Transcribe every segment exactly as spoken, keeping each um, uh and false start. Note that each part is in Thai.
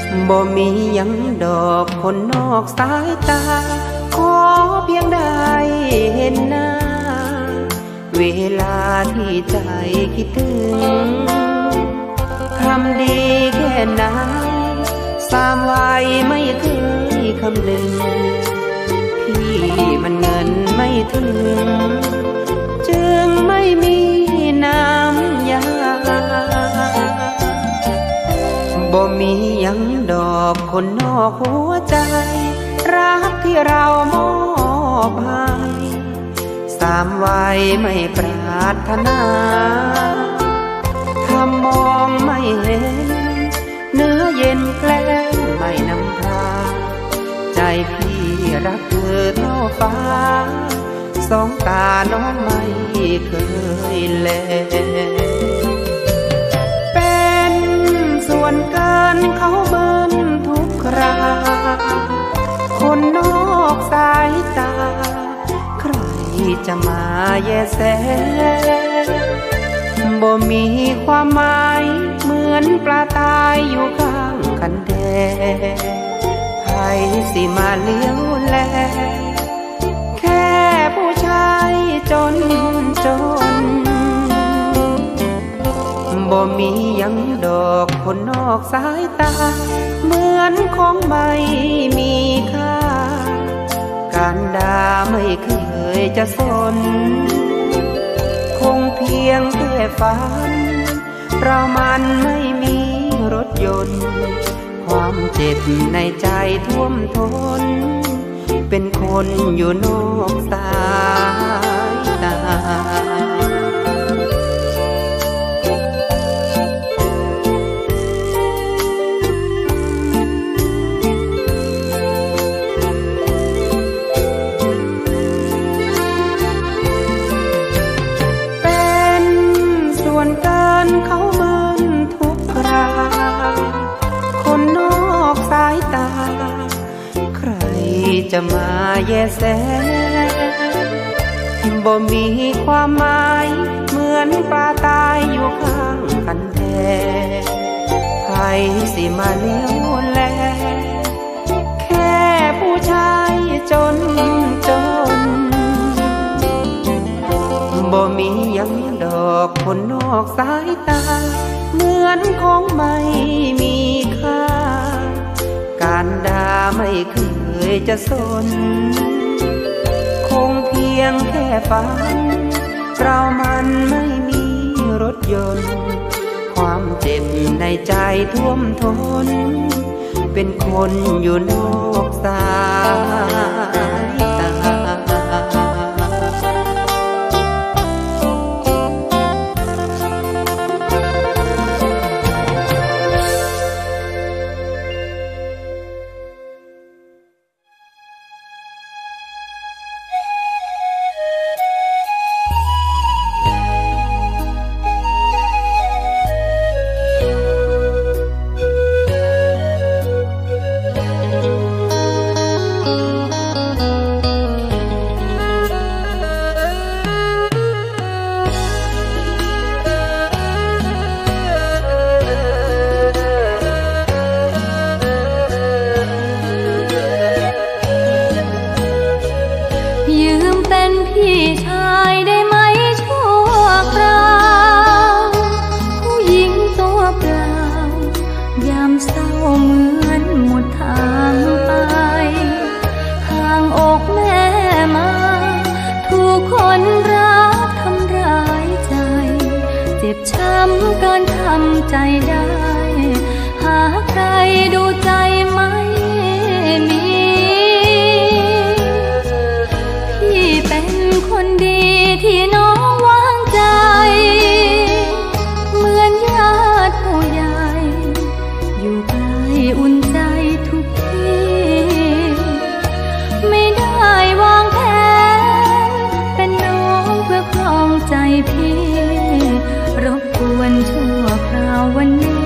บ่มียังดอกคนนอกสายตาขอเพียงได้เห็นหน้าเวลาที่ใจคิดถึงทำดีแค่ไหนสามวัยไม่เคยคำนึงพี่มันเงินไม่ถึงจึงไม่มีน้ำยาบ่มียังดอกคนนอกหัวใจรักที่เรามอบให้สามวัยไม่ปรารถนาถ้ามองไม่เห็นเนื้อเย็นแกล้งไม่นำพาใจพี่รักเธอเท่าฟ้าสองตาน้องไม่เคยแลเป็นส่วนเกินเขาเบิ้ลทุกคราคนนอกสายตาใครจะมาแยแสบ่มีความหมายเหมือนปลาตายอยู่ข้างคันแดใครสิมาเลี้ยวแลแค่ผู้ชายจนจนบ่มียังดอกคนนอกสายตาเหมือนของไม่มีค่าการด่าไม่เคยจะสนคงเพียงแค่ฝันเรามันไม่มีรถยนต์ความเจ็บในใจท่วมท้นเป็นคนอยู่นอกสายตาเขาเบิ้ลทุกคราคนนอกสายตาใครจะมาแยแสบ่มีความหมายเหมือนปลาตายอยู่ข้างคันแดใครสิมาเลี้ยวแลแค่ผู้ชายจนจนบ่มียังดอกคนนอกสายตาเหมือนของไม่มีค่าการด่าไม่เคยจะสนคงเพียงแค่ฝันเรามันไม่มีรถยนต์ความเจ็บในใจท่วมท้นเป็นคนอยู่นอกสายตาใจได้หาใครดูใจไม่มีพี่เป็นคนดีที่น้องวางใจเหมือนญาติผู้ใหญ่อยู่ใกล้อุ่นใจทุกทีไม่ได้วางแผนเป็นน้องเพื่อครองใจพี่รบกวนชั่วคราววันนี้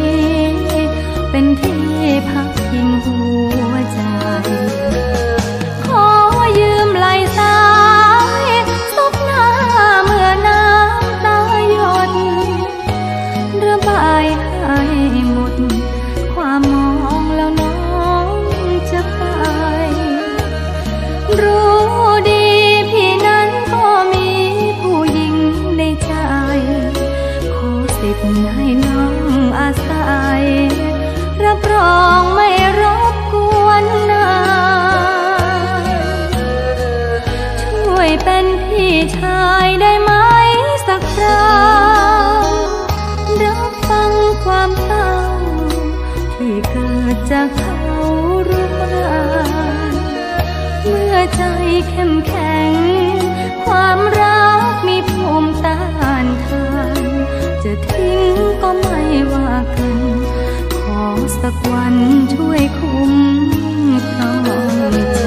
เป็นพี่ชายได้ไหมสักคราวรับฟังความเศร้าที่เกิดจากเขารุกรานเมื่อใจเข้มแข็งความรักมีภูมิต้านทานจะทิ้งก็ไม่ว่ากันขอสักวันช่วยคุ้มครองใจ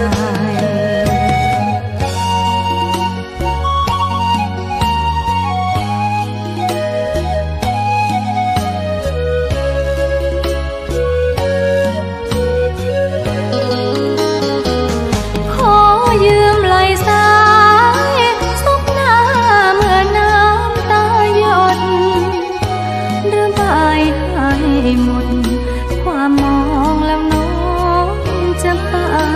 หมดความมองแล้วน้องจะไป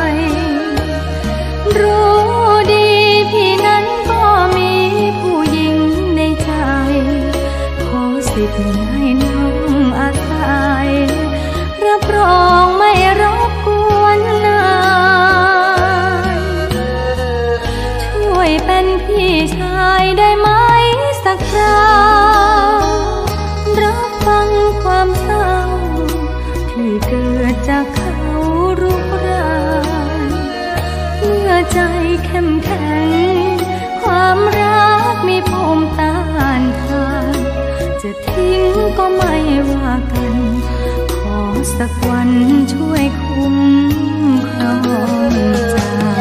รู้ดีพี่นั้นก็มีผู้หญิงในใจขอสิทธิ์ให้น้องอาศัยรับรองไม่รบกวนนานช่วยเป็นพี่ชายได้ไหมสักคราวรับฟังความเศร้าที่เกิดจากเขารุกรานเมื่อใจเข้มแข็งความรักมีภูมิต้านทานจะทิ้งก็ไม่ว่ากันขอสักวันช่วยคุ้มครองใจ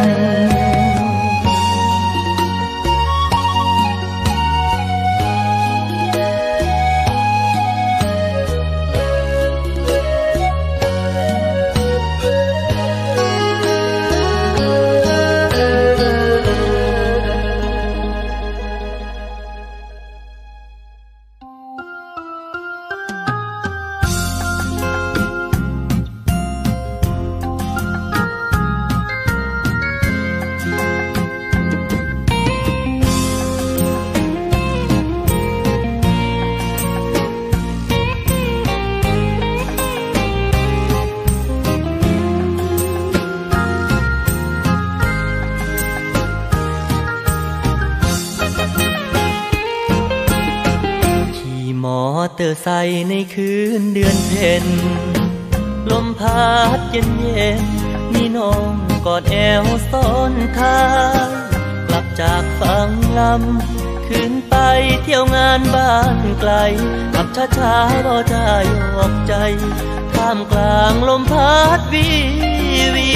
เตอร์ไซค์ในคืนเดือนเพ็ญลมพัดเย็นเย็นมีน้องกอดแอวซ้อนท้ายกลับจากฝั่งลำขึ้นไปเที่ยวงานบ้านไกลขับช้าๆรอจะยอกใจท่ามกลางลมพัดวีวี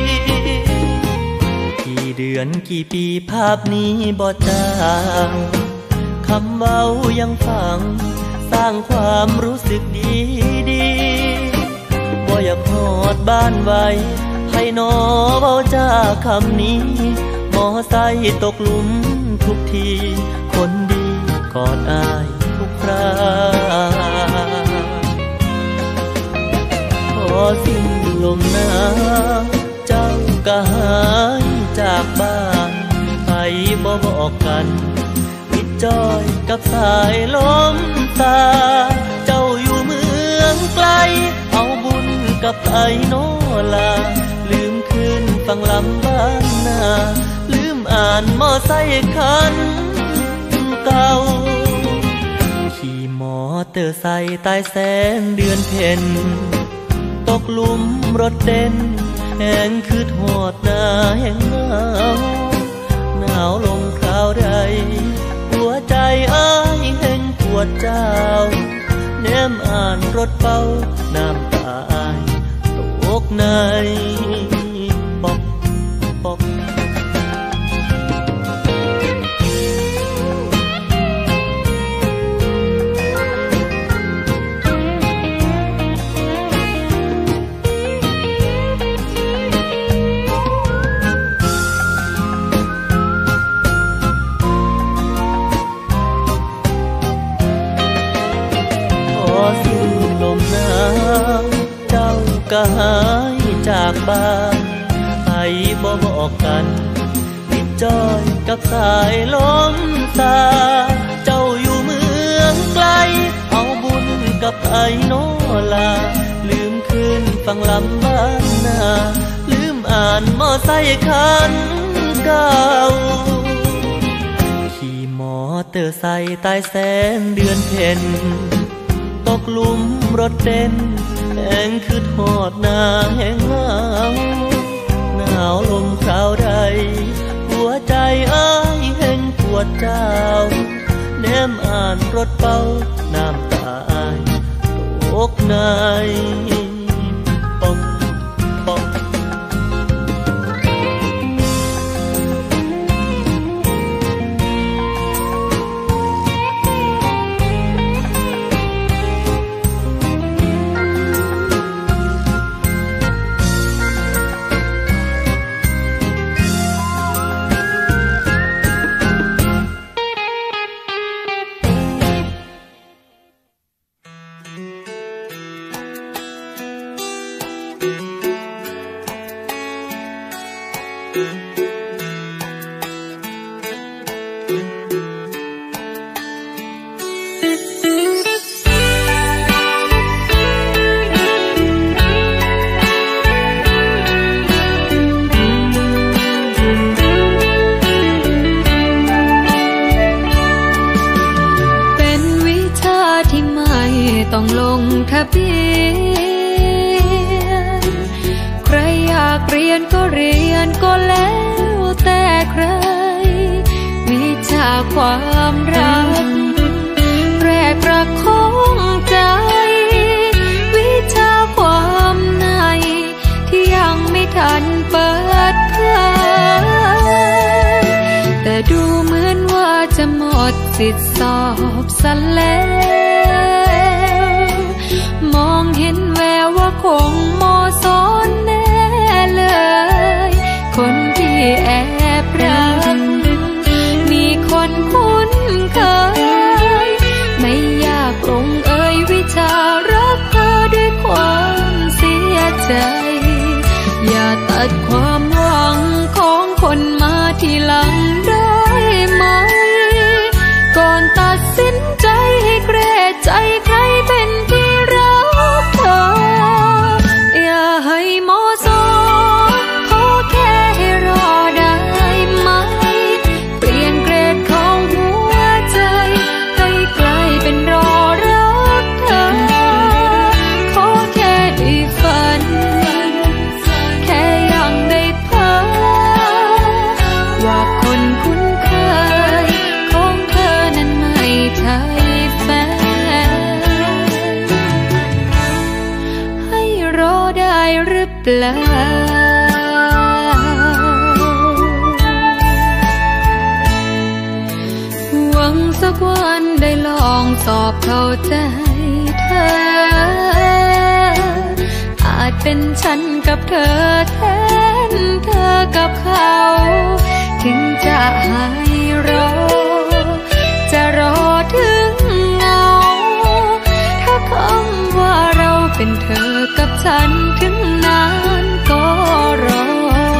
กี่เดือนกี่ปีภาพนี้บ่จางคำเว้ายังฟังสร้างความรู้สึกดีดีบ่อยากหอดบ้านไว้ให้นอเว้าจาคำนี้มอไซค์ตกหลุมทุกทีคนดีกอดอายทุกคราพอสิ้นลมหนาวเจ้าก็หายจากบ้านไปบ่บอกกันจอยกับสายลมตาเจ้าอยู่เมืองไกลเอาบุญกับไอ้โนลาลืมคืนฟังลำบ้านนาลืมอ่านมอไซค์คันเก่าขี่มอเตอร์ไซค์ใต้แสงเดือนเพ็ญตกหลุมรถเด่นแห่งคือทอดหน้าแห่งหนาวหนาวลงคราวใดหัวใจอ้ายแห่งปวดเจ้าแนมอ่านรถเป้าน้ำตาอ้ายตกในปอกปอกก็หายจากบ้านไปบ่บอกกันติดจอยกับสายลมตาเจ้าอยู่เมืองไกลเอาบุญกับไอ้โนลาลืมคืนฟังลำบ้านนาลืมอ่านมอไซค์คันเก่าเตอร์ไซค์ใต้แสงเดือนเพ็ญตกหลุมรถเต้นแห้งคือทอดหน้าแห้งเหงาหนาวลมคราวใดหัวใจอ้ายแห้งปวดเจ้าแนมอ่านรถเป้าน้ำตาอ้ายตกในปองปองต้องลงทะเบียนใครอยากเรียนก็เรียนก็แล้วแต่ใครวิชาความรักแรกรักของใจวิชาความในที่ยังไม่ทันเปิดเผยแต่ดูเหมือนว่าจะหมดสิทธิสอบซะแล้วมองเห็นแววว่าคงมอสอนแน่เลยคนที่แอบรักมีคนคุ้นเคยไม่อยากลงเอ่ยวิชารักเธอด้วยความเสียใจอย่าตัดความหวังของคนมาทีหลังได้ไหมก่อนตัดสินใจให้เกรดใจใครเป็นที่รักเธออย่าให้มอสอขอแค่ให้รอได้ไหมเปลี่ยนเกรดของหัวใจให้กลายเป็นรอรักเธอขอแค่ได้ฝันแค่ยังได้เพ้อว่าคนคุ้นเคยของเธอนั้นไม่ใช่แฟนให้รอได้หรือเปล่าหวังสักวันได้ลองสอบเข้าใจเธออาจเป็นฉันกับเธอแทนเธอกับเขาถึงจะให้รอจะรอถึงเงาถ้าคำว่าเราเป็นเธอกับฉันถึงนานก็รอ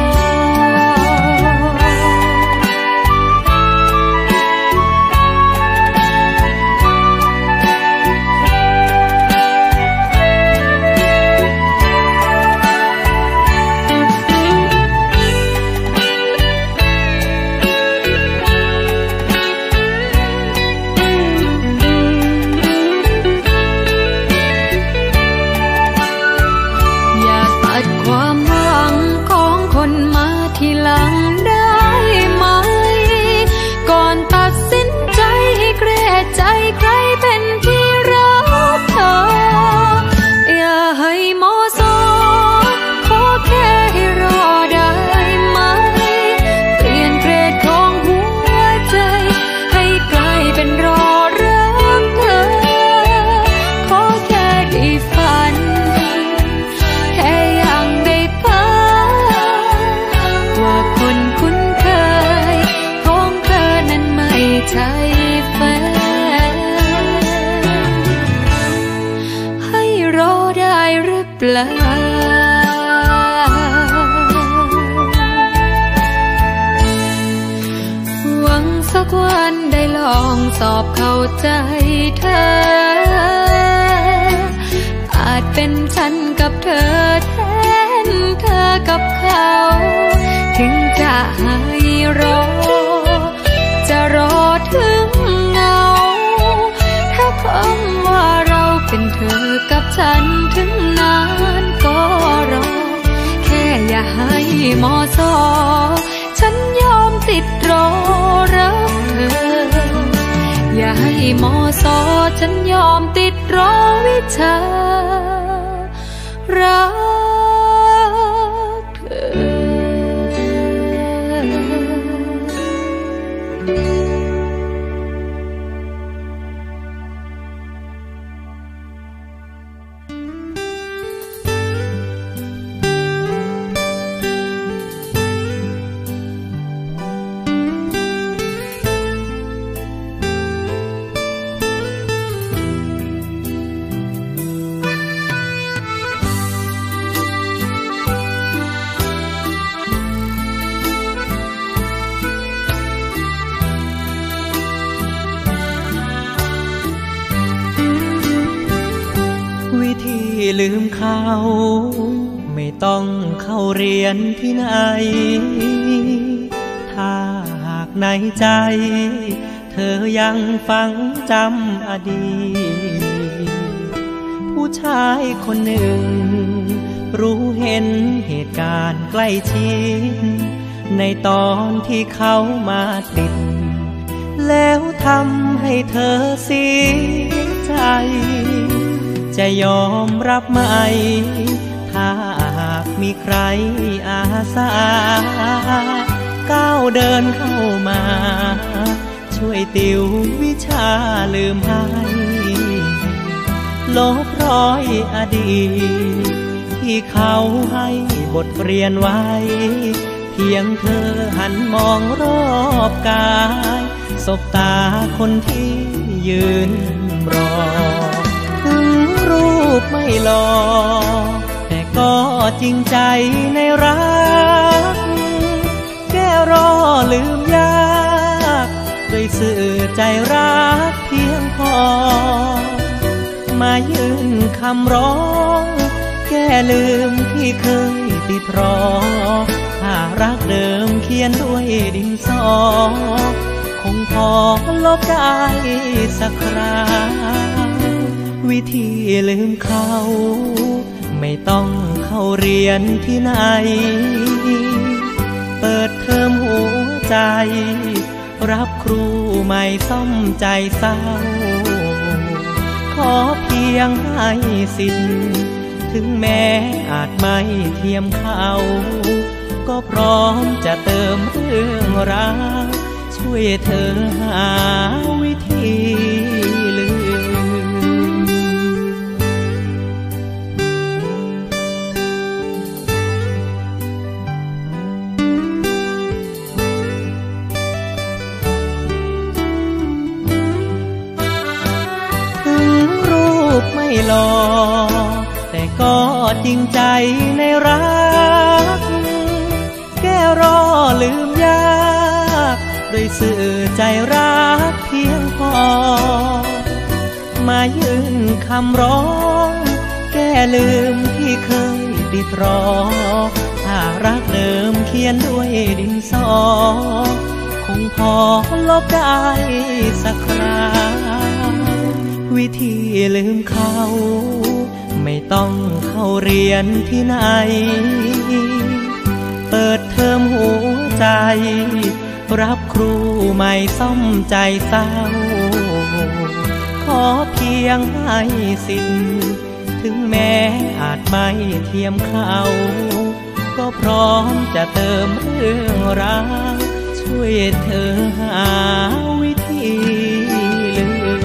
ทีหลังได้ไหมก่อนตัดสินใจให้เกรดใจใครเป็นที่รักเธออย่าให้มอสอขอแค่ให้รอได้ไหมเปลี่ยนเกรดของหัวใจให้กลายเป็นรอรักเธอขอแค่ได้ฝันแค่ยังได้เพ้อว่าคนคุ้นเคยของเธอนั้นไม่ใช่แฟนให้รอได้หรือเปล่าหวังสักวันได้ลองสอบเข้าใจเธออาจเป็นฉันกับเธอแทนเธอกับเขาถึงจะให้รอจะรอถึงฉันถึงนานก็รอแค่อย่าให้มอสอฉันยอมติดรอรักเธออย่าให้มอสอฉันยอมติดรอวิชารักเธอลืมเขาไม่ต้องเข้าเรียนที่ไหนถ้าหากในใจเธอยังฝังจำอดีตผู้ชายคนหนึ่งรู้เห็นเหตุการณ์ใกล้ชิดในตอนที่เขามาติดแล้วทำให้เธอเสียใจจะยอมรับไหมถ้าหากมีใครอาสาก้าวเดินเข้ามาช่วยติววิชาลืมให้ลบรอยอดีตที่เขาให้บทเรียนไว้เพียงเธอหันมองรอบกายสบตาคนที่ยืนรอรูปไม่หล่อแต่ก็จริงใจในรักแค่รอลืมยากด้วยสื่อใจรักเพียงพอมายื่นคำร้องแก้ลืมที่เคยติดรอถ้ารักเดิมเขียนด้วยดินสอคงพอลบได้สักคราวิธีลืมเขาไม่ต้องเข้าเรียนที่ไหนเปิดเทอมหัวใจรับครูใหม่ซ่อมใจเศร้าขอเพียงให้สิทธิ์ถึงแม้อาจไม่เทียมเขาก็พร้อมจะเติมเรื่องราวช่วยเธอหาวิธีลืมไม่หล่อแต่ก็จริงใจในรักแก้รอลืมยากด้วยสื่อใจรักเพียงพอมายื่นคำร้องแก้ลืมที่เคยติดรอถ้ารักเดิมเขียนด้วยดินสอคงพอลบได้สักคราวิธีลืมเขาไม่ต้องเข้าเรียนที่ไหนเปิดเทอมหัวใจรับครูใหม่ซ่อมใจเศร้าขอเพียงให้สิทธิ์ถึงแม้อาจไม่เทียมเขาก็พร้อมจะเติมเรื่องราวช่วยเธอหาวิธีลืม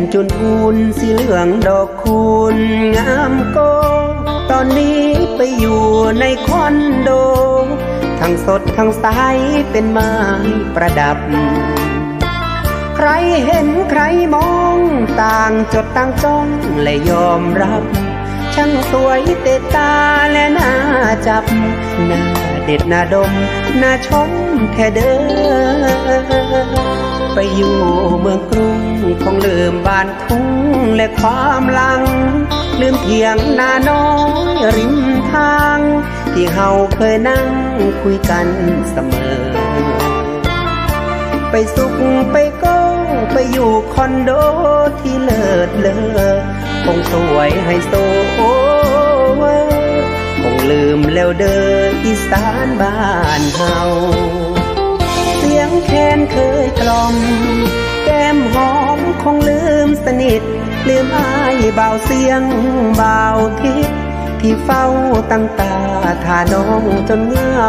จุนพูนสีเหลืองดอกคูณงามโกตอนนี้ไปอยู่ในคอนโดทั้งสดทั้งใสเป็นไม้ประดับใครเห็นใครมองต่างจดต่างจ้องและยอมรับช่างสวยเตะตาและน่าจับน่าเด็ดน่าดมน่าชมแท้เด้อไปอยู่เมืองกรุงคงลืมบ้านทุ่งและความหลังลืมเพียงนาน้อยริมทางที่เฮาเคยนั่งคุยกันเสมอไปสุขไปโก้ไปอยู่คอนโดที่เลิศเลอคงสวยไฮโซโอเวอร์คงลืมแล้วเด้ออีสานบ้านเฮาเสียงแคนเคยกล่อมแก้มหอมคงลืมสนิทลืมอายเบาเสียงเบาทิศที่เฝ้าตั้งตาท่าน้องจนเหงา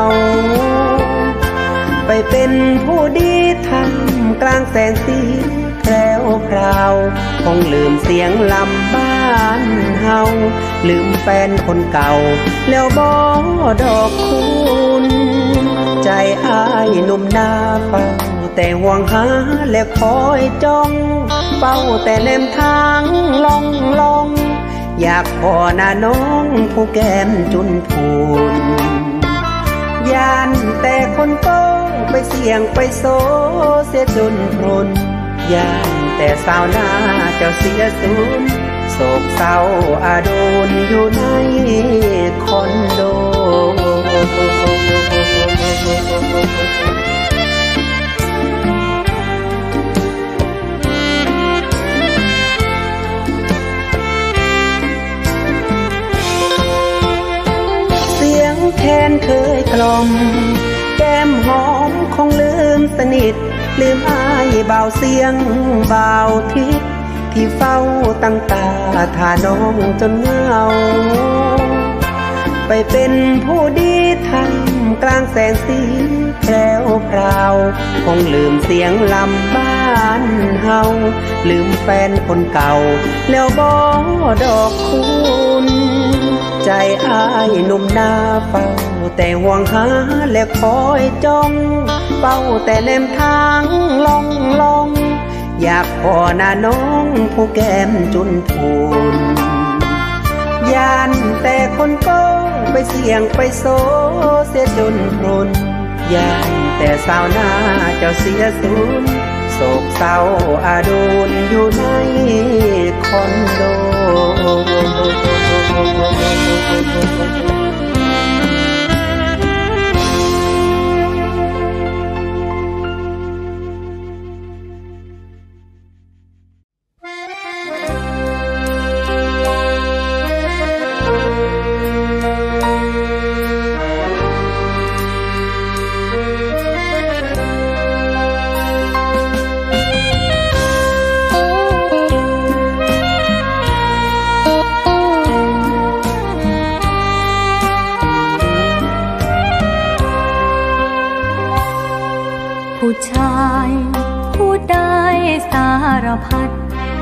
ไปเป็นผู้ดีทำกลางแสงสีแพรวพราวคงลืมเสียงลำบ้านเฮาลืมแฟนคนเก่าแล้วบ่ดอกคุณใจอ้ายหนุ่มหน้าเฝ้าแต่ห่วงหาและคอยจ้องเฝ้าแต่แนมทางล่องล่องอยากพอหน้าน้องผู้แก้มจุนพูนยานแต่คนโก้ไปเสี่ยงไปโซเสียจนพรุนยานแต่สาวหน้าเจ้าเสียสูญโศกเศร้าอาโดนอยู่ในคอนโดเสียงแคนเคยกล่อมแก้มหอมคงลืมสนิทลืมอายเบาเสียงเบาทิศที่เฝ้าตั้งตาท่าน้องจนเหงาไปเป็นผู้ดีทำกลางแสงสีแพรวพราวคงลืมเสียงลำบ้านเฮาลืมแฟนคนเก่าแล้วบ่ดอกคุณใจอ้ายหนุ่มหน้าเฝ้าแต่ห่วงหาและคอยจ้องเฝ้าแต่แนมทางล่องล่องอยากพอหน้าน้องผู้แก้มจุนพูนยานแต่คนโก้ไปเสี่ยงไปโซเสียจนพรุนยานแต่สาวหน้าเจ้าเสียสูญโศกเศร้าอาดูนอยู่ในคอนโดผู้ชายพูดได้สารพัด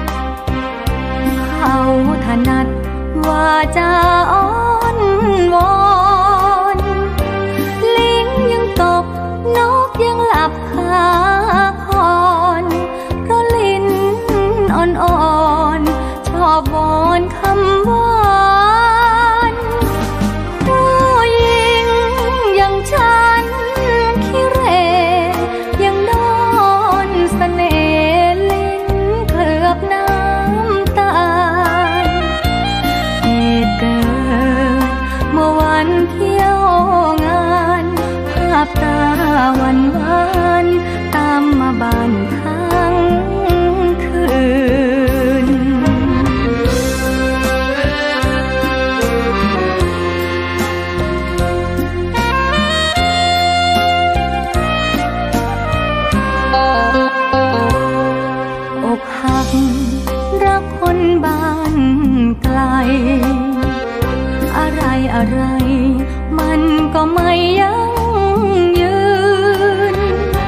เขาถนัดว่าจะอ้อนวอนลิงยังตกนกยังหลับคาคอนเพราะลิ้นอ่อนๆชอบวอนคำหวานผู้หญิงอย่างฉันขี้เหร่ยังโดนเสน่ห์ลิ้นเคลือบน้ำตาลเหตุเกิดเมื่อวันเที่ยวงานภาพตาหวานหวานตามมาบ้านทั้งคืนอกหักรักคนบ้านไกลอะไรอะไรมันก็ไม่ยั่งยืน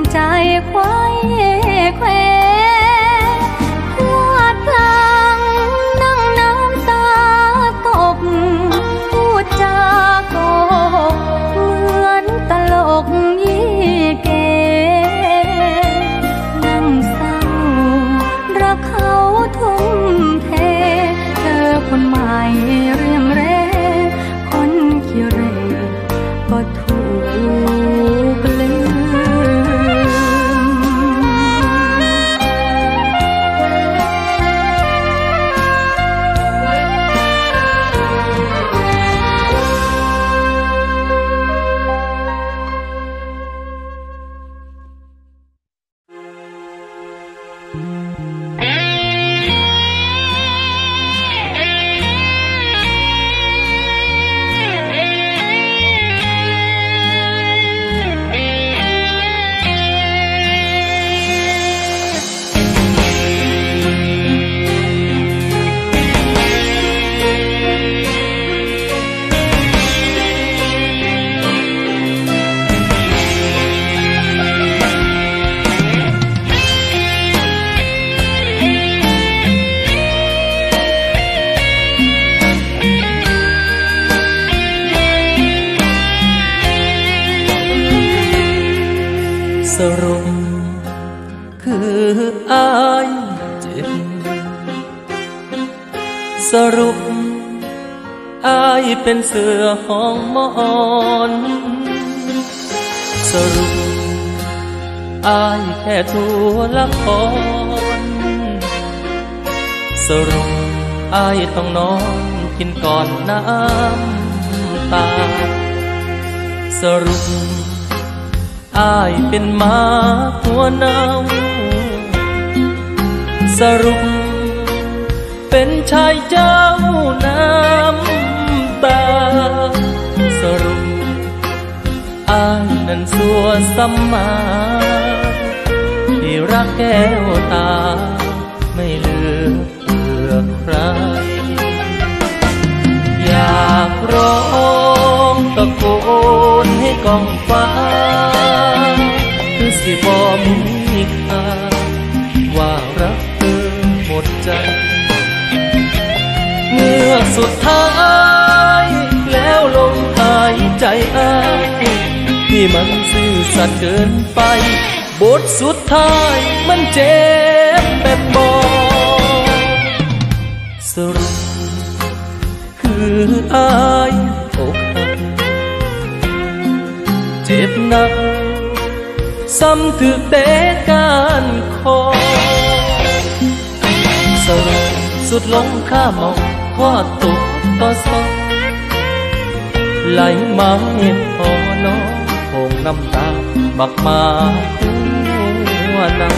ใจไขว้แขวพลาดพลั้งนั่งน้ำตาตกพูดจาก็เหมือนตลกยี่เก๋นั่งเศร้ารักเขาทุ่มเทเธอคนใหม่เรียมเร่คนขี้เรก็ถูกลืมสรุปคืออายเจ็บสรุปอายเป็นเสือห้องมอนสรุปอายแค่ตัวละครสรุปอายต้องนอนกินก่อนน้ำตาสรุปอายเป็นหมาหัวเน่าสรุปเป็นชายเจ้าน้ำตาสรุปอายนั้นสัวสัมมาที่รักแก้วตาไม่เหลือเผื่อใครอยากร้องตะโกนให้กองฟ้าคือสิบ่มีค่าว่ารักเธอหมดใจเมื่อสุดท้ายแล้วลมหายใจอ้ายที่มันซื่อสัตย์เกินไปบทสุดท้ายมันเจ็บแบบบอกสรุปคืออายอกหักเจ็บหนักซ้ำถึกเตะการคอสรุปสุดลงข้ามองขอตุกต่อซอกไหลมาเห็นพอน้องคงน้ำตาบักมาหัวเน่า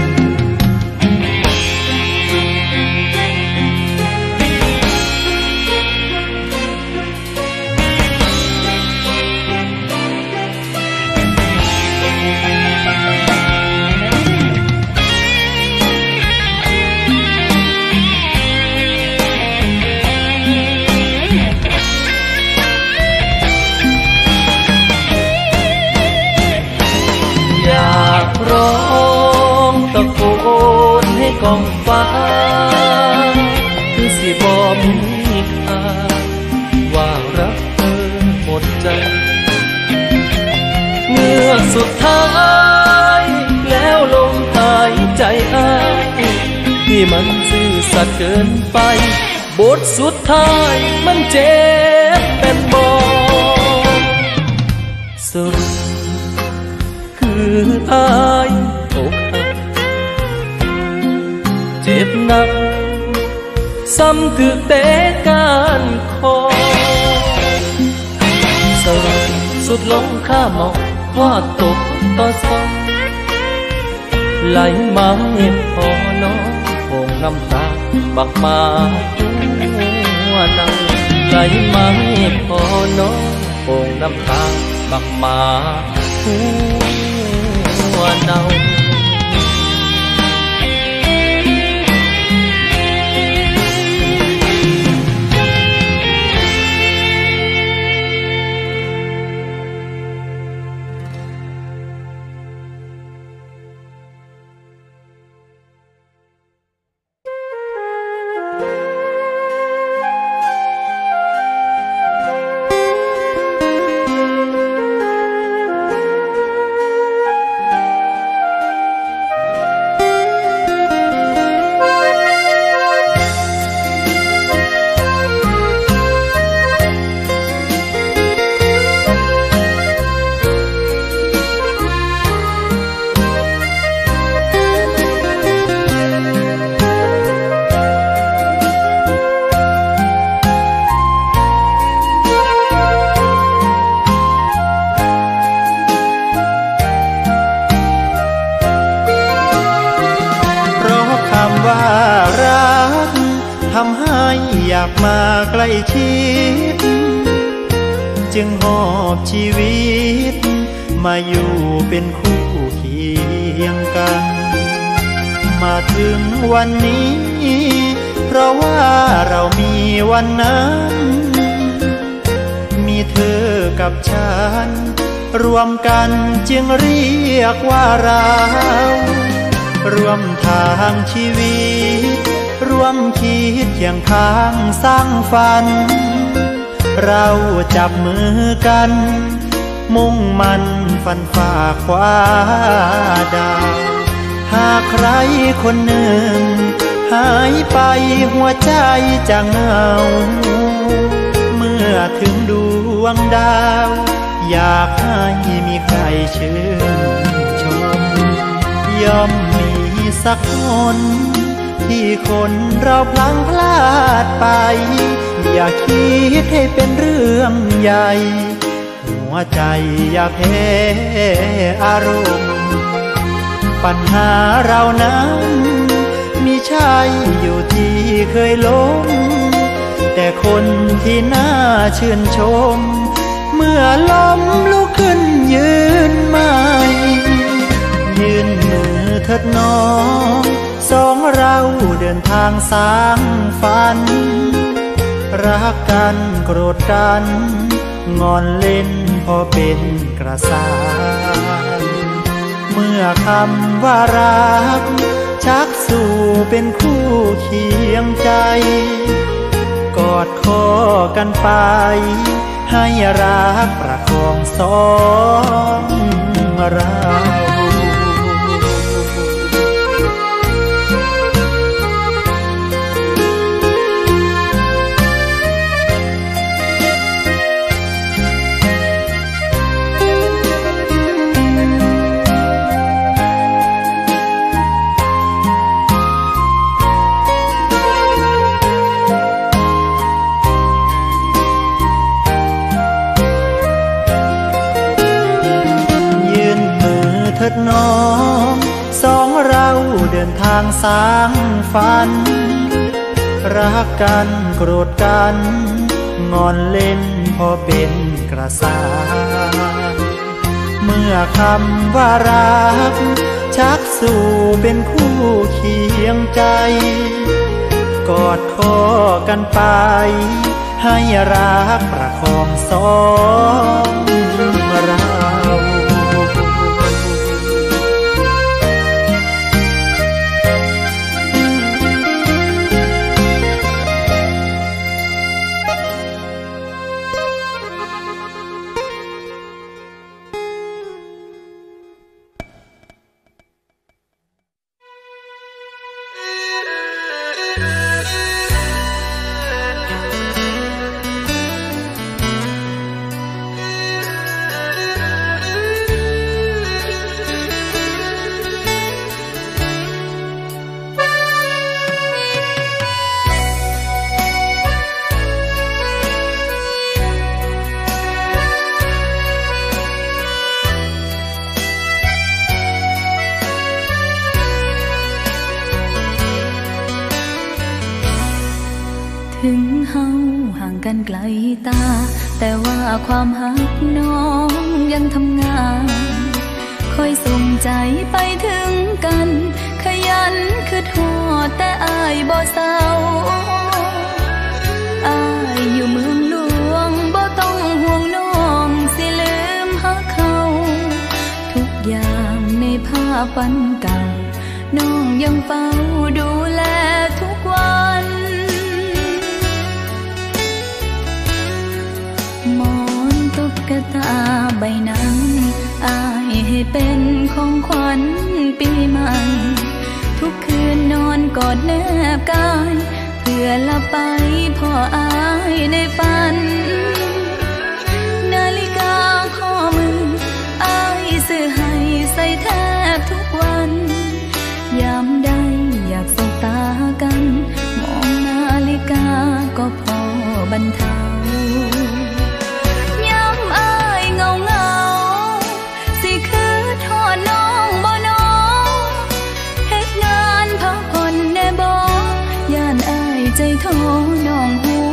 ร้องตะโกนให้กองฟ้าคือสิบ่มีค่าว่ารักเธอหมดใจเมื่อสุดท้ายแล้วลมหายใจอ้ายที่มันซื่อสัตย์เกินไปบทสุดท้ายมันเจ็บเป็นบอกสรุปคืออายอกหักเจ็บหนักซ้ำถึกเตะการคอสรุปสุดลงข้ามองขอตกต่อซอกไหลมาเห็นพอน้องคงน้ำตาบักมาหัวเน่าไหลมาเห็นพอน้องคงน้ำตาบักมาหัวเน่าเากมาใกล้ชิดจึงหอบชีวิตมาอยู่เป็นคู่เคียงกันมาถึงวันนี้เพราะว่าเรามีวันนั้นมีเธอกับฉันรวมกันจึงเรียกว่าเรารวมทางชีวิตรวมคิดเคียงข้างสร้างฝันเราจับมือกันมุ่งมั่นฝันฝ่าคว้าดาวหากใครคนหนึ่งหายไปหัวใจจะเหงาเมื่อถึงดวงดาวอยากให้มีใครชื่นชมย่อมมีสักคนที่คนเราพลั้งพลาดไปอย่าคิดให้เป็นเรื่องใหญ่หัวใจอย่าแพ้อารมณ์ปัญหาเรานั้นมีใช่อยู่ที่เคยล้มแต่คนที่น่าชื่นชมเมื่อล้มลุกขึ้นยืนใหม่ยืนมือเถิดน้องสองเราเดินทางสร้างฝันรักกันโกรธกันงอนเล่นพอเป็นกระสานเมื่อคำว่ารักชักสู่เป็นคู่เคียงใจกอดคอกันไปให้รักประคองสองเราน้องสองเราเดินทางสร้างฝันรักกันโกรธกันงอนเล่นพอเป็นกระสานเมื่อคำว่ารักชักสู่เป็นคู่เคียงใจกอดคอกันไปให้รักประคองสองเราถึงเฮาห่างกันไกลตาแต่ว่าความหักน้องยังทำงานคอยส่งใจไปถึงกันขยันคือทอดแต่อายบ่เศร้าอายอยู่เมืองหลวงบ่ต้องห่วงน้องสิลืมหักเขาทุกอย่างในภาพวันเก่าน้องยังเฝ้าดูแลทุกวันมอนตุ๊กตาใบนั้นอายให้เป็นของขวัญปีใหม่ทุกคืนนอนกอดแนบกายเพื่อละไปพ่ออายในฝันนาฬิกาข้อมืออายซื้อให้ใส่แทบทุกวันยามใดอยากสบตากันมองนาฬิกาก็พอบรรเทายามอายเงาเงาสิคือทอดน้องบ่น้องเฮ็ดงานพักผ่อนแน่บ่ย่านอายใจท้อน้องหั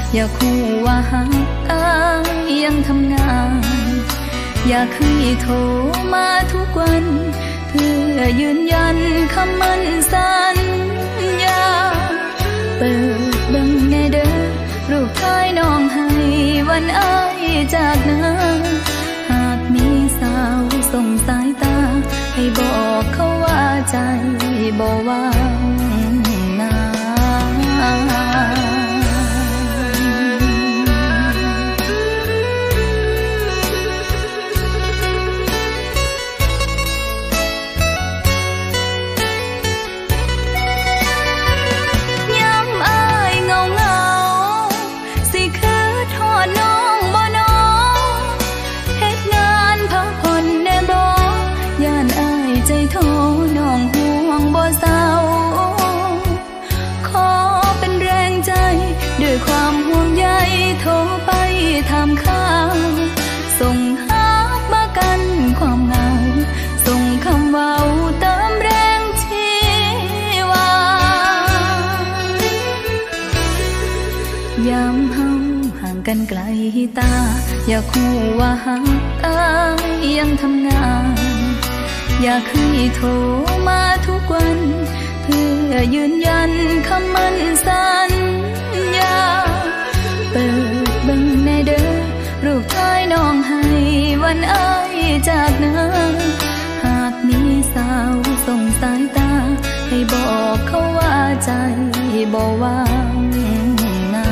อย่าคู่ว่าหักอายยังทำงานอยากให้โทรมาทุกวันเพื่อยืนยันคำมั่นสัญญาเปิดเบิ่งแน่เด้อรูปถ่ายน้องให้วันอายจากนั้นหากมีสาวส่งสายตาให้บอกเขาว่าใจบ่ว่างนาความห่วงใยโทรไปถามข่าวส่งหามากันความเหงาส่งคำเว้าเติมแรงชีวายามเฮาห่างกันไกลตาอย่าคู่ว่าหักอายยังทำงานอยากให้โทรมาทุกวันเพื่อยืนยันคำมั่นสัญญาเปิดเบิ่งแน่เด้อรูปถ่ายน้องให้วันอายจากนั้นหากมีสาวส่งสายตาให้บอกเขาว่าใจบ่ว่างนา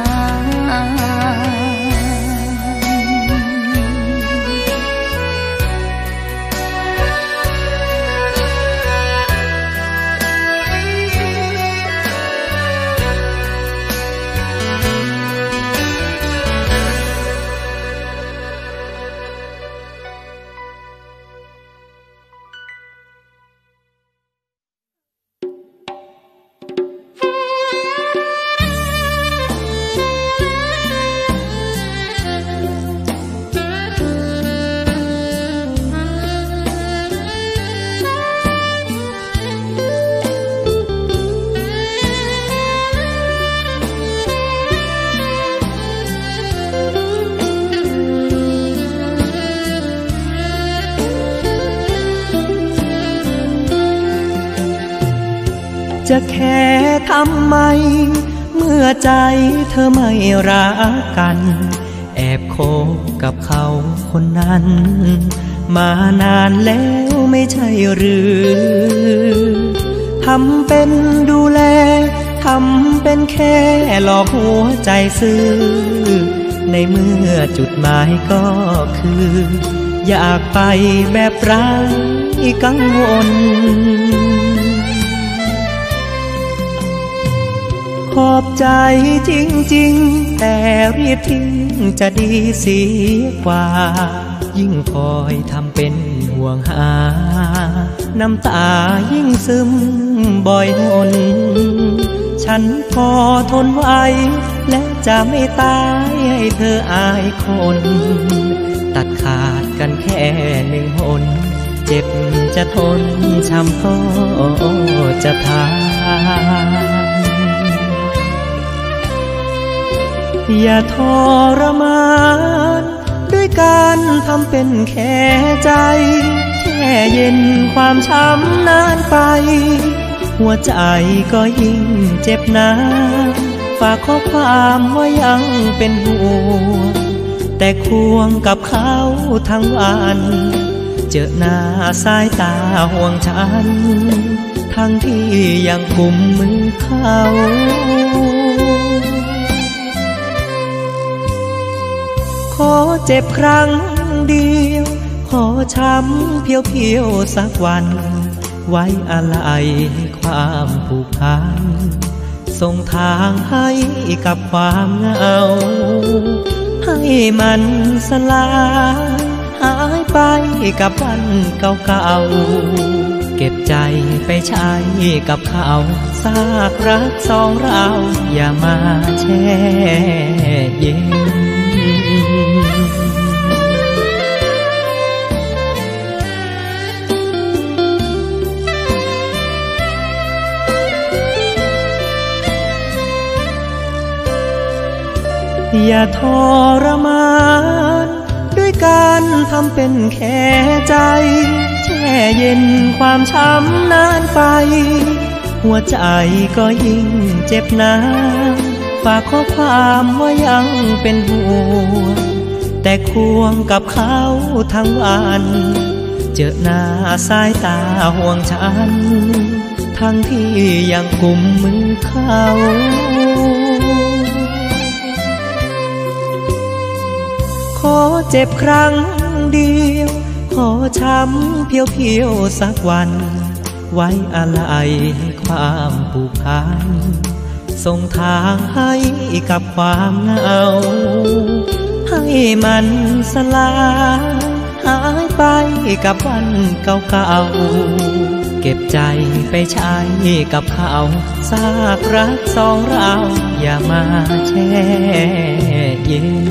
จะแค่ทำไมเมื่อใจเธอไม่รักกันแอบคบกับเขาคนนั้นมานานแล้วไม่ใช่หรือทำเป็นดูแลทำเป็นแค่หลอกหัวใจซื่อในเมื่อจุดหมายก็คืออยากไปแบบไร้กังวลขอบใจจริงๆแต่รีบทิ้งจะดีเสียกว่ายิ่งคอยทำเป็นห่วงหาน้ำตายิ่งซึมบ่อยหนฉันพอทนไว้และจะไม่ตายให้เธออายคนตัดขาดกันแค่หนึ่งหนเจ็บจะทนช้ำก็จะทานอย่าทรมานด้วยการทำเป็นแค่ใจแช่เย็นความช้ำนานไปหัวใจก็ยิ่งเจ็บหนักฝากข้อความว่ายังเป็นห่วงแต่ควงกับเขาทั้งวันเจอหน้าสายตาห่วงฉันทั้งที่ยังกุมมือเขาขอเจ็บครั้งเดียวขอช้ำเพียวๆสักวันไว้อะไรให้ความผูกพันส่งทางให้กับความเหงาให้มันสลายหายไปกับวันเก่าๆเก็บใจไปใช้กับเขาซากรักสองเราอย่ามาแช่เย็นอย่าทรมานด้วยการทำเป็นแค่ใจแช่เย็นความช้ำนานไปหัวใจก็ยิ่งเจ็บหนักฝากข้อความว่ายังเป็นห่วงแต่ควงกับเขาทั้งวันเจอหน้าสายตาห่วงฉันทั้งที่ยังกุมมือเขาขอเจ็บครั้งเดียวขอช้ำเพียวเพียวสักวันไว้อะไรให้ความผูกพันส่งทางให้กับความเหงาให้มันสลายหายไปกับวันเก่าๆเก็บใจไปใช้กับเขาซากรักสองเราอย่ามาแช่เย็น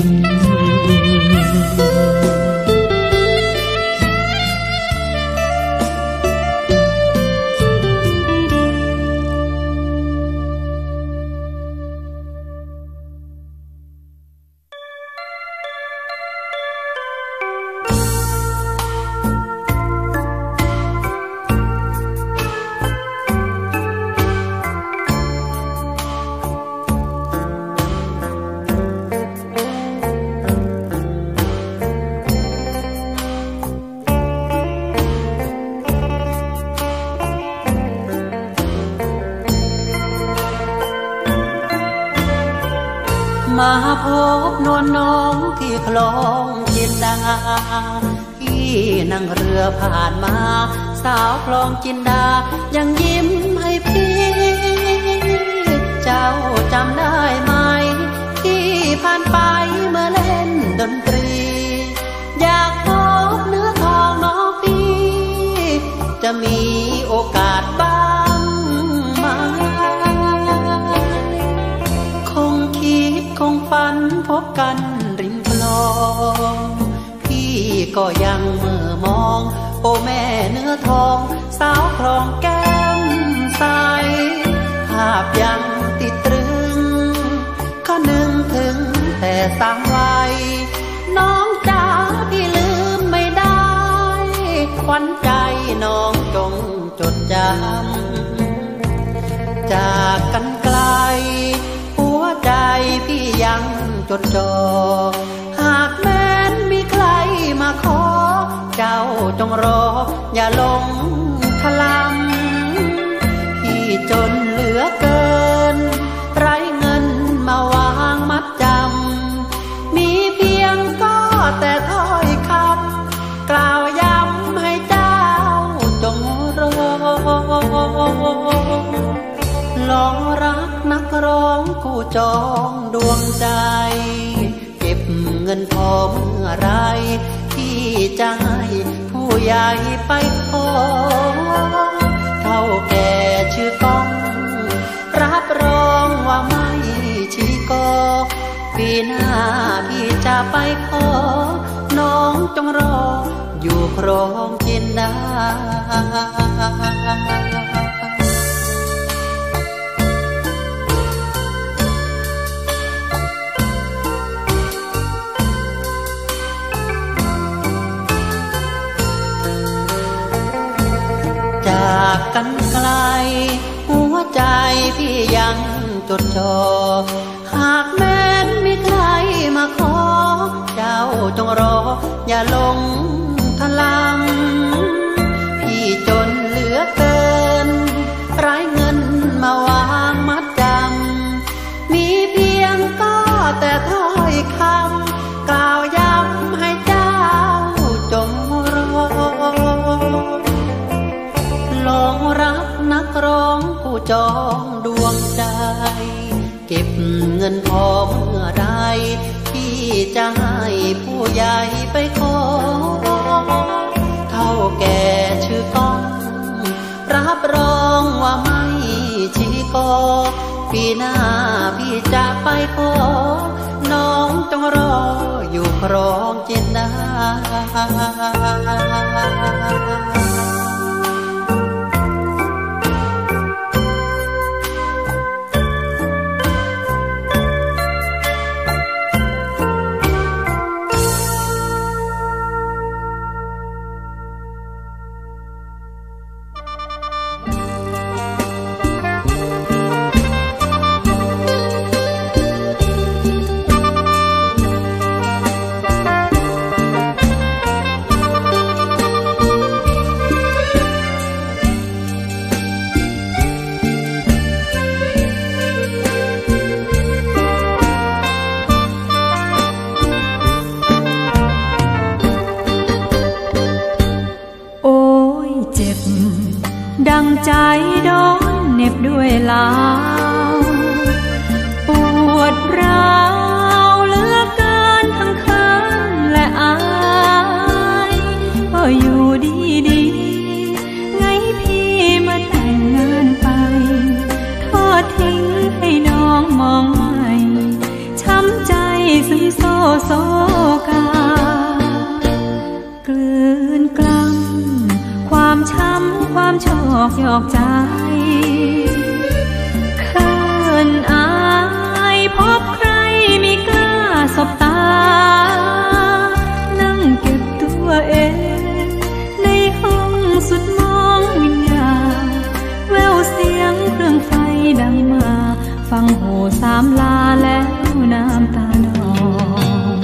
มาพบนวลน้องที่คลองจินดาที่นั่งเรือผ่านมาสาวคลองจินดายังยิ้มให้พี่เจ้าจำได้ไหมที่ผ่านไปเมื่อเล่นดนตรีอยากพบเนื้อทองน้องพี่จะมีโอกาสบ้างไหมคงฝันพบกันริมคลองพี่ก็ยังเมื่อมองโอ้แม่เนื้อทองสาวคลองแก้มใสภาพยังติดตรึงข้านึงถึงแต่สามวัยน้องจ๋าพี่ลืมไม่ได้ขวัญใจน้องจงจดจำจากกันไกลใจพี่ยังจดจ่อหากแม้นมีใครมาขอเจ้าจงรออย่าลงทะลำพี่จนเหลือเกินไร้เงินมาวางมัดจำมีเพียงก็แต่ถ้อยคำกล่าวย้ำให้เจ้าจงรอลองรักนักร้องคู่จองดวงใจเก็บเงินพอเมื่อไรที่จะให้ผู้ใหญ่ไปขอเท่าแก่ชื่อก้องรับรองว่าไม่ชี้กอปีหน้าพี่จะไปขอน้องจงรออยู่ครองจินดาจากกันไกลหัวใจพี่ยังจดจ่อหากแม้นมีใครมาขอเจ้าจงรออย่าลงทะลำพี่จนเหลือเกินไร้เงินมาวางมัดจำมีเพียงก็แต่ถ้อยคำกล่าวย้ำให้เจ้าจงรอลองรักนักร้องผู้จองดวงใจเก็บเงินพอเมื่อไรที่จะให้ผู้ใหญ่ไปขอเท่าแก่ชื่อก้องรับรองว่าไม่ชี้กอปีหน้าพี่จะไปขอน้องจงรออยู่ครองจินดาเลาวปวดร้าวเหลือเกินทั้งเขินและอายก็อยู่ดีๆไงพี่มาแต่งงานไปทอดทิ้งให้น้องมองไม่ช้ำใจซึมโซโซกากลืนกล้ำความช้ำความชอกหยอกใจเขินอายพบใครไม่กล้าสบตานั่งเก็บตัวเองในห้องสุดมองวิญญาแววเสียงเครื่องไฟดังมาฟังโห่สามลาแล้วน้ำตานอง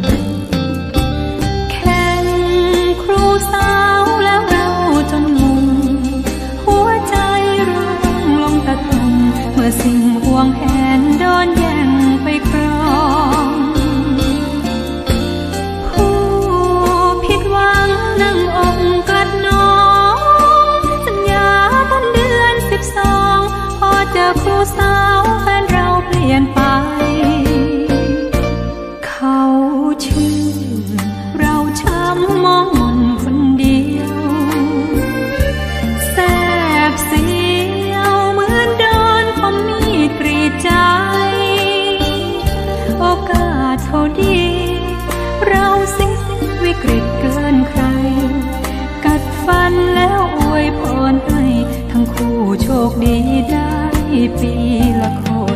แข่งครูสาวแล้วเราจนมุมหัวใจร่วงลงตะตุ่มเมื่อสิ่งห่วงแหนโดนแย่งไปครองผู้ผิดหวังนั่งอกกลัดน้องสัญญาต้นเดือนสิบสองพอเจอครูสาวแฟนเราเปลี่ยนไปเขาชื่อเราช้ำมองมนคนเดียวแสบเสียวเหมือนโดนคมมีดกรีดใจโอกาสเขาดีเราสิวิกฤตเกินใครกัดฟันแล้วอวยพรให้ทั้งคู่โชคดีได้ปีละคน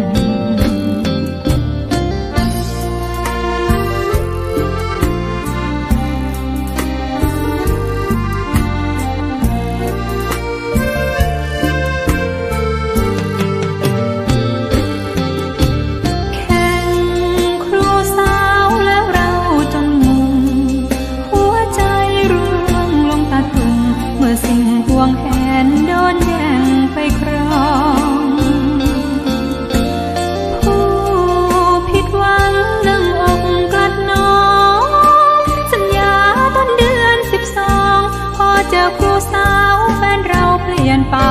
สิ่งห่วงแหนโดนแย่งไปครองผู้ผิดหวังนั่งอกกลัดน้องสัญญาต้นเดือนสิบสองพอเจอครูสาวแฟนเราเปลี่ยนไป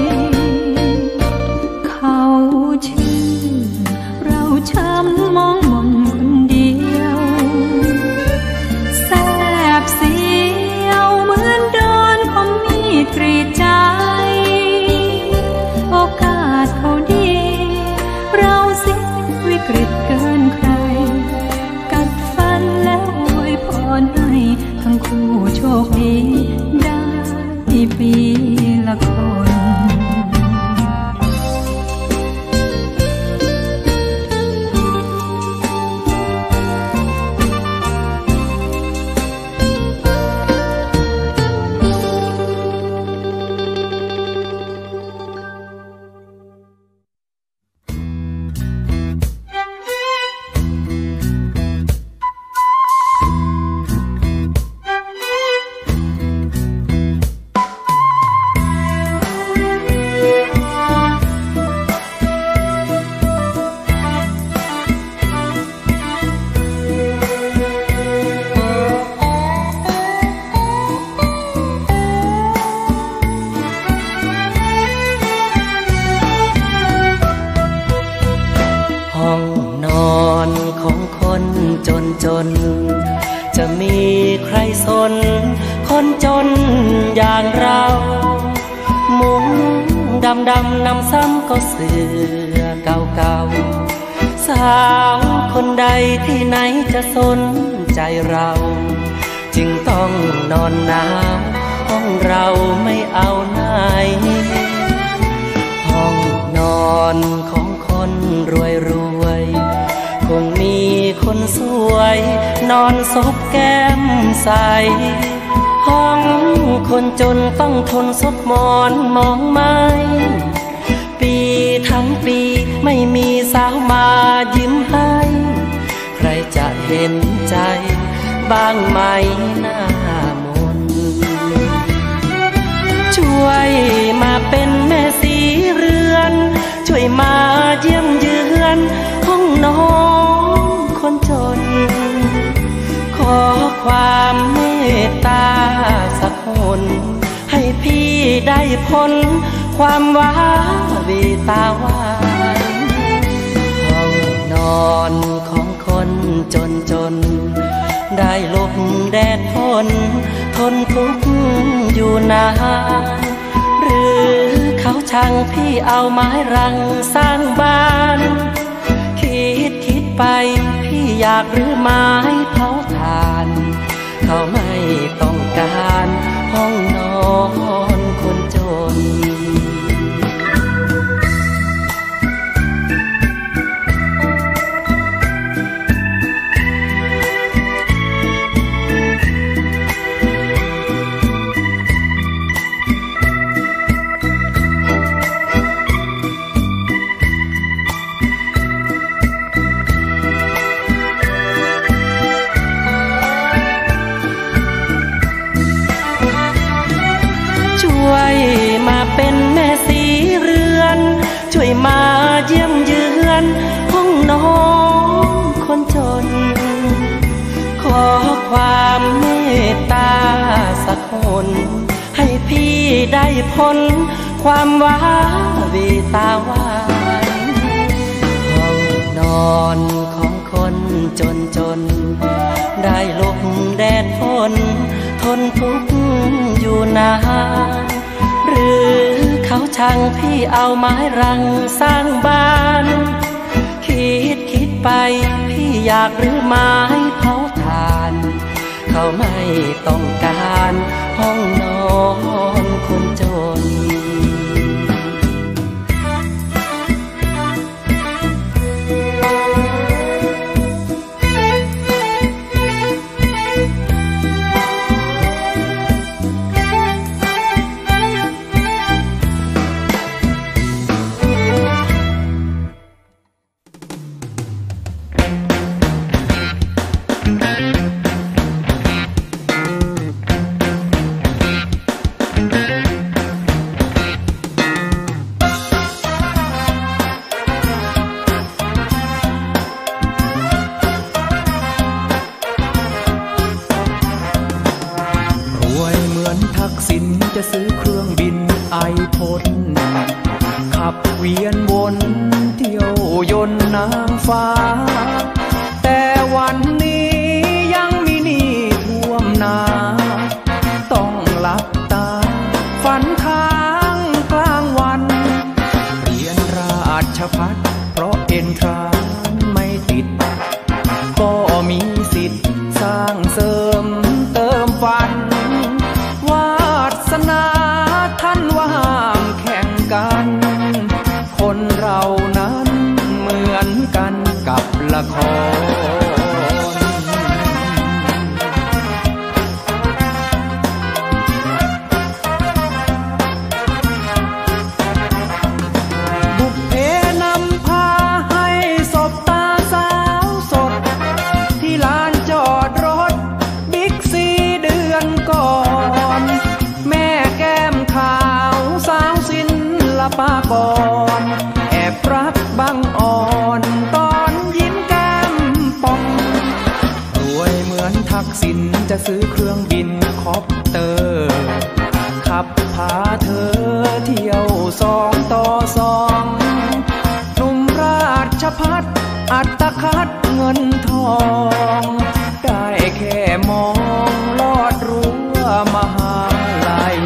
เขาชื่อเราช้ำมองมนคนเดียวแสบเสียวเหมือนโดนคมมีดกรีดใจโอกาสเขาดีเราสิวิกฤตเกินใครกัดฟันแล้วอวยพรให้ทั้งคู่โชคดีได้ปีละคนจะมีใครสนคนจนอย่างเรามุ้งดำดำนำซ้ำก็เสือเก่าเก่าสาวคนใดที่ไหนจะสนใจเราจึงต้องนอนหนาวห้องเราไม่เอาไหนห้องนอนของคนรวยรวยคงมีคนสวยนอนซบแก้มใสห้องคนจนต้องทนซบหมอนมองไม้ปีทั้งปีไม่มีสาวมายิ้มให้ใครจะเห็นใจบ้างไหมหน้ามนช่วยมาเป็นแม่สีเรือนช่วยมาเยี่ยมเยือนห้องนอนคนจนขอความเมตตาสักคนให้พี่ได้พ้นคความว้าวีตาหวานห้องนอนของคนจนจนได้หลบแดดฝนทนทุกข์อยู่นานหรือเขาช่างพี่เอาไม้รังสร้างบ้านคิดคิดไปพี่อยากรื้อไม้เผาถ่านเขาไม่ต้องการห้องนอนคนจนช่วยมาเป็นแม่สีเรือนช่วยมาเยี่ยมเยือนห้องนอนคนจนขอความเมตตาสักคนให้พี่ได้พ้นความว้าวีตาหวานห้องนอนของคนจนจนได้หลบแดดฝนทนทุกข์อยู่นานหรือเขาช่างพี่เอาไม้รังสร้างบ้านคิดคิดไปพี่อยากรื้อไม้เผาถ่านเขาไม่ต้องการห้องนอนคนจนทักษิณจะซื้อเครื่องบินไอพ่นขับเวียนวนเที่ยวยนต์นางฟ้าแต่วันนี้ยังมีหนี้ท่วมนาต้องหลับตาฝันค้างกลางวันเรียนราชภัฏเพราะเอ็นทรานไม่ติดก็มีสิทธิ์สร้างเสริมเติมฝันศาสนาท่านว่าห้ามแข่งกันคนเรานั้นเหมือนกันกับละครบุพเพนำพาให้สบตาสาวสดที่ลานจอดรถบิ๊กซีเดือนก่อนแม่แก้มขาวสาวศิลปากรแอบรักบังอ่อนตอนยิ้มแก้มป่องรวยเหมือนทักษิณจะซื้อเครื่องบินคอปเตอร์ขับพาเธอเที่ยวสองต่อสองหนุ่มราชภัฏอัตคัดเงินทองได้แค่มองลอดรั้วมหาลัย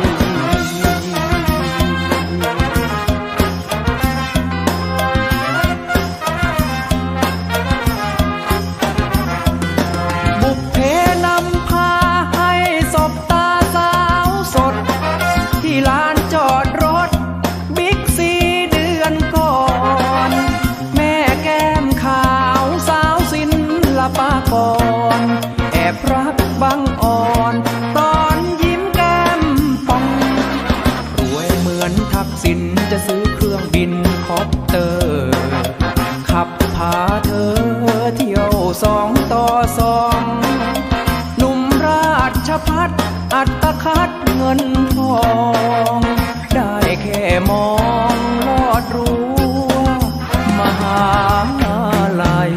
บุพเพนำพาให้สบตาสาวสดที่ลานจอดรถบิ๊กซีเดือนก่อนแม่แก้มขาวสาวศิลปากรแอบรักบังอ่อนตอนยิ้มแก้มป่องรวยเหมือนทักษิณจะซื้อเครื่องบินคอปเตอร์ขับพาเธอเที่ยวสองต่อสองหนุ่มราชภัฏอัตคัดเงินทองได้แค่มองลอดรั้วมหาลัย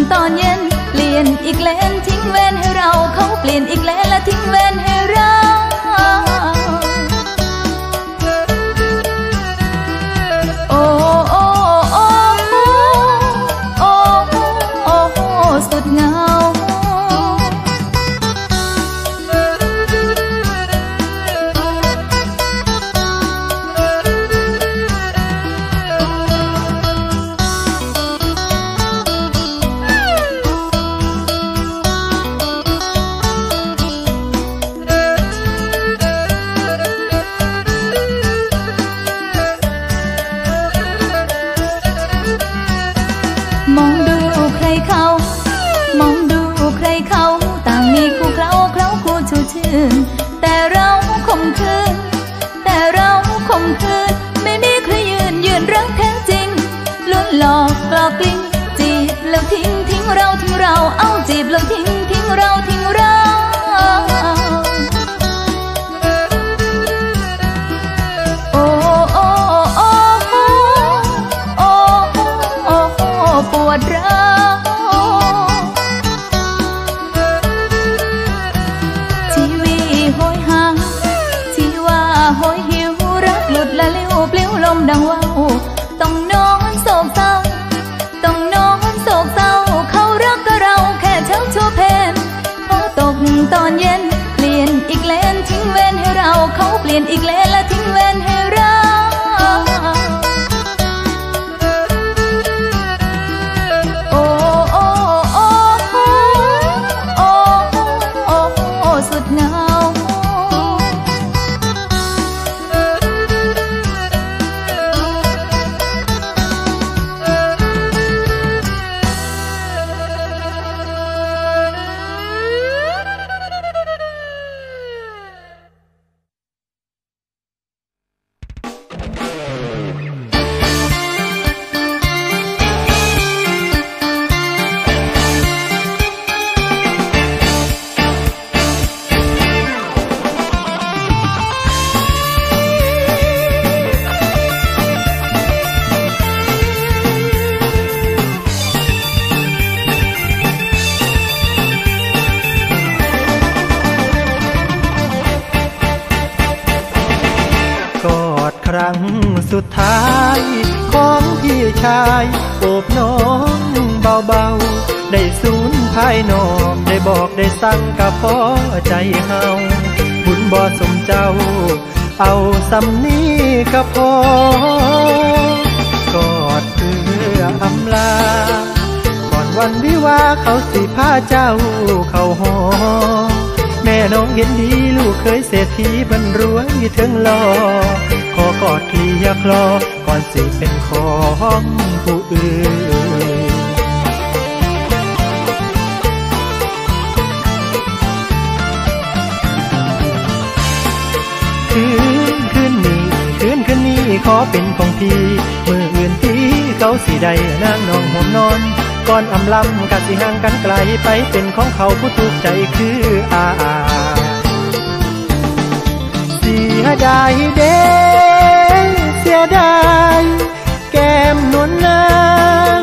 ตอนเย็นเปลี่ยนอีกเลนทิ้งเว้นให้เราเขาเปลี่ยนอีกเลนและทิ้งเว้นให้เราโอ้โอ้โอ้โอ้โอ้สุดเหงามองดูใครเขามองดูใครเขาต่างมีคู่เคล้าเคล้าคู่ชูชื่นแต่เราคมคืนแต่เราคมคืนไม่มีใครยืนยืนรักแท้จริงล้วนหลอกกลอกกลิ้งจีบแล้วทิ้งทิ้งเราทิ้งเราเอาจีบแล้วทิ้งทิ้งเราทิ้งเราโอ้โอ้โอ้โอ้โอ้ปวดร้าวชีวิตโหยหาชีว่าโหยหิวรักหลุดละเลี้ยวปลิวลมดังว่าวต้องนอนโศกเศร้าต้องนอนโศกเศร้าเขารักกับเราแค่เช้าชั่วเพนพอตกตอนเย็นเปลี่ยนอีกเลนทิ้งเว้นให้เราเขาเปลี่ยนอีกเลนและทิ้งเว้นให้เราโอ้โอ้โอ้โอ้โอ้โอ้สุดเหงาครั้งสุดท้ายของพี่ชายโอบน้องเบาๆได้สูญภายนอกได้บอกได้สั่งกับพ่อใจเฮาบุญบ่สมเจ้าเอาสำนี้กับพ่อกอดเพื่ออำลาก่อนวันวิวาเขาสิพาเจ้าเข้าหอแม่น้องเห็นดีลูกเคยเศรษฐีบรรรวยถึงหล่อขอกอดเคลียร์คลอก่อนสิเป็นของผู้อื่นคืนคืนนี้คืนคืนนี้ขอเป็นของพี่มืออื่นที่เขาสิได้นางน้องห่มนอนก่อนอำลำกัดสิห่างกันไกลไปเป็นของเขาผู้ถูกใจคืออาเสียดายเด้เสียดายแก้มนวลนาง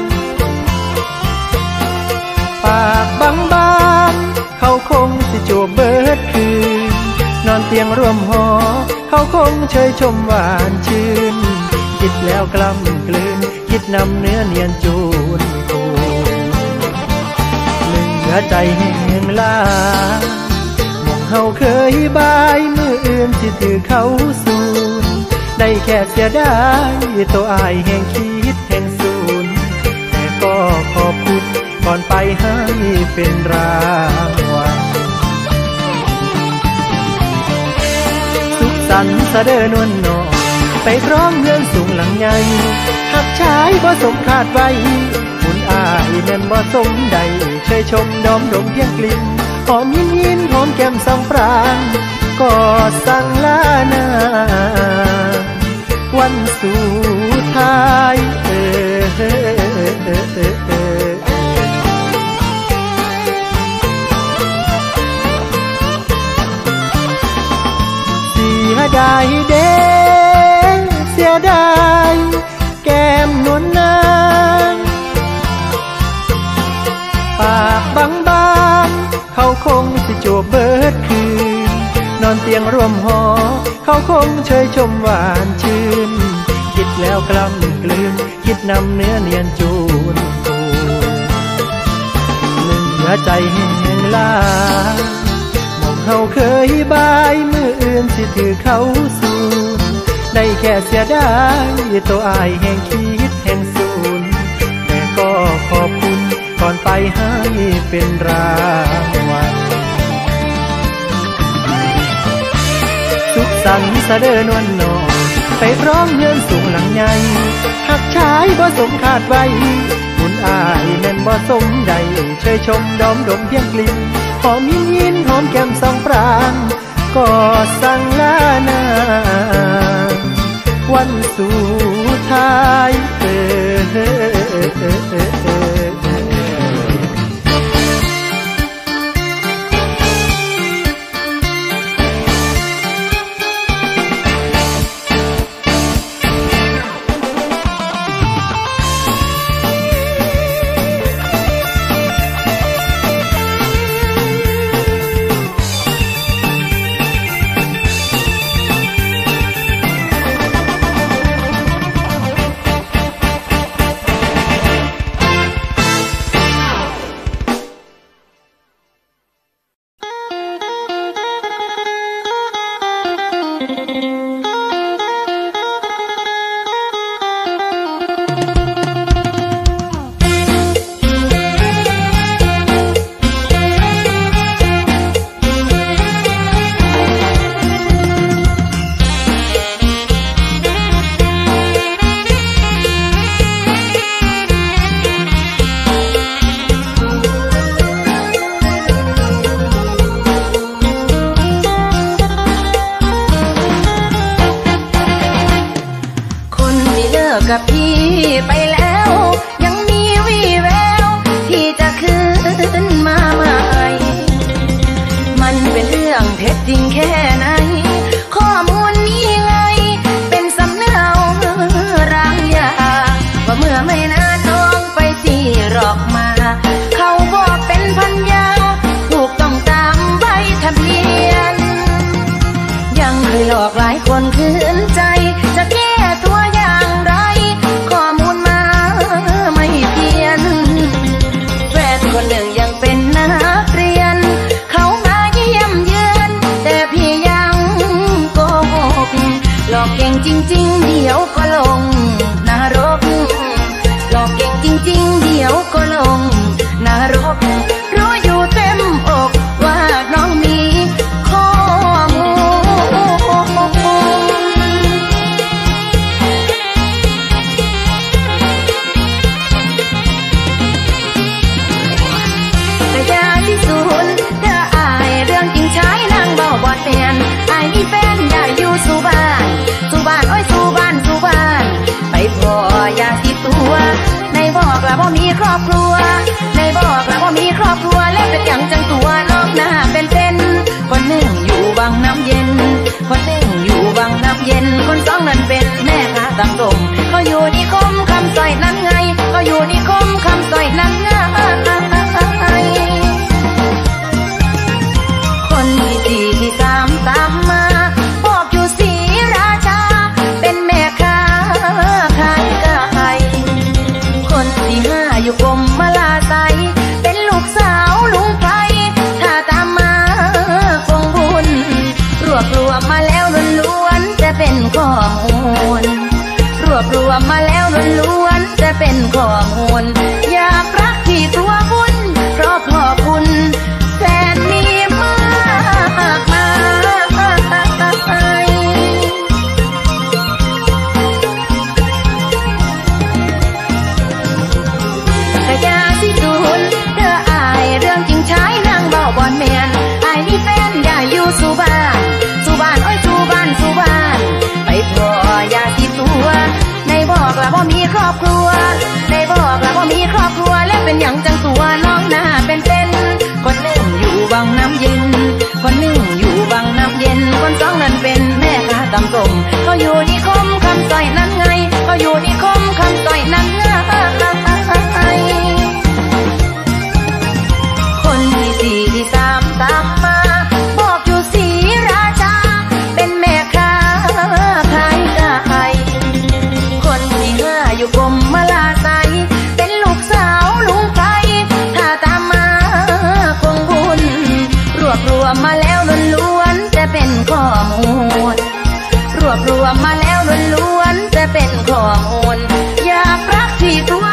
ปากบางบางเขาคงสิจูบเบิดคืนนอนเตียงร่วมหอเขาคงเชยชมหวานชื่นคิดแล้วกล้ำกลืนคิดนำเนื้อเนียนจูนโเหลือใจแห้งลามองเฮาเคยบายมืออื่นสิถือเขาสูนได้แค่เสียดายตัวอายแห่งคิดแห่งสูนแต่ก็ขอบคุณก่อนไปให้เป็นรางวัลสุขสันต์สะเดินนวลนอไปพร้อมเรื่องสูงหลังใหญ่หักชายบ่สมคาดไว้บุญอายแม่นบ่สมใดเชยชมดอมดมเพียงกลิ่นหอมยินยินหอมแก้มสองปรางก็สั่งลานาวันสุดท้ายเออเออเออเออเออเสียดายเด้เสียดายแก้มนวลนางปากบางๆเขาคงสิจูบเบิดคืนนอนเตียงร่วมหอเขาคงเชยชมหวานชื่นคิดแล้วกล้ำกลืนคิดนำเนื้อเนียนจูนตูเหลือใจแห้งลามองเขาเคยบายมืออื่นสิถือเขาสูนได้แค่เสียดายตัวอายแห่งคิดแห่งสูนแต่ก็ขอบคุณก่อนไปให้เป็นรางวัลสุขสันต์สะเดินวันนอนไปพร้อมเงินสูงหลังใหญ่หักชายบ่สมคาดไว้บุญอายแม่นบ่สมใดเชยชมดอมดมเพียงกลิ่นหอมยินยินหอมแก้มสองปรางก็สั่งลานาวันสุดท้ายเออเออเออเออเออกับพี่ไปแล้วยังมีวี่แววที่จะคืนมาใหม่มันเป็นเรื่องเท็จจริงแค่ไหนข้อมูลนี้ไงเป็นสำเนาร่างยาว่าเมื่อไม่นานน้องไปที่หลอกมาเขาบอกเป็นพันยาถูกต้องตามใบทะเบียนยังเคยหลอกหลายคนคืนใจจะแก้ตัวอย่างไรข้อมูลมาไม่เพี้ยนแฟนคนหนึ่งยังเป็นนักเรียนเขามาเยี่ยมเยือนแต่พี่ยังโกหกหลอกเก่งจริงๆเดี๋ยวก็ลงนรกหลอกเก่งจริงๆเดี๋ยวก็ลงนรกรู้อยู่เต็มอกว่าน้องมีข้อมูลแต่ยาที่ศูนย์เธออายเรื่องจริงใช้นางเบาบอดแฟนอายมีแฟนได้อยู่สู่บ้านสู่บ้านโอ้ยสู่บ้านสู่บ้านไปพอยาที่ตัวในบอกแล้วว่ามีครอบครัวในบอกแล้วว่ามีครอบครัวแล้วเป็นอย่างจังตัวนอกหน้าเป็นเป็นคนหนึ่งอยู่บางน้ำเย็นคนหนึ่งอยู่บางน้ำเย็นคนสองนั้นเป็นแม่ค้าตำส้มก็อยู่นิคมคำสร้อยนั้นไงก็อยู่นิคมคำสร้อยนั้นไงคนที่สี่ที่สามตามมาบอกอยู่ศรีราชาเป็นแม่ค้าขายไก่คนที่ห้าอยู่กรมมาลาไซเป็นลูกสาวลุงไพถ้าตามมาคงบุญรวบรวมมาแล้วล้วนๆจะเป็นข้อมูลรวบรวมมาแล้วล้วนๆจะเป็นข้อมูลอยากรักที่ตัวบุญเพราะพ่อคุณแฟนมีมากมายกะยาสิตูนเธออายเรื่องจริงใช้นางเบาบอนแมนอายมีแฟนได้อยู่สู่บ้านสู่บ้านโอ้ยสู่บ้านสู่บ้านไปพอยาสิตัวในบอกแล้วว่ามีครอบครัวในบอกแล้วว่ามีวมมาแล้วล้วนๆแต่เป็นข้อมูลรวบรวมมาแล้วล้วนๆแต่เป็นข้อมูลอยากรักที่ตัว